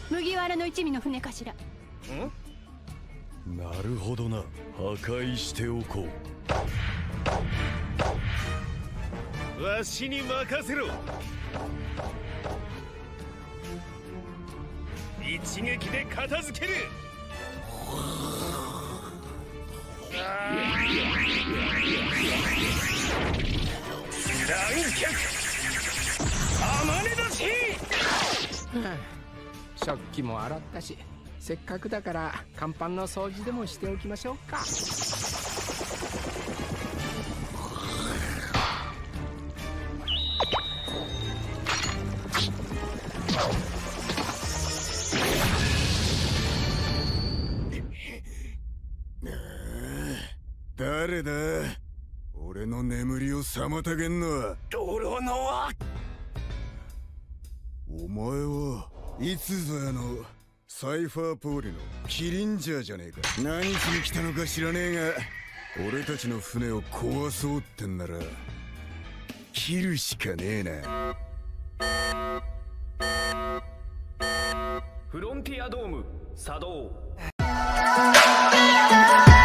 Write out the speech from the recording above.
麦わらの一味の船かしら。 なるほどな。破壊しておこう。わしに任せろ。一撃で片付ける。乱脚雨出し。 食器も洗ったし、せっかくだから甲板の掃除でもしておきましょうか。 誰だ？俺の眠りを妨げんのは。 泥のはお前はいつぞやのサイファーポールのキリンジャーじゃねえか。何しに来たのか知らねえが、俺たちの船を壊そうってんなら切るしかねえな。 フロンティアドーム作動。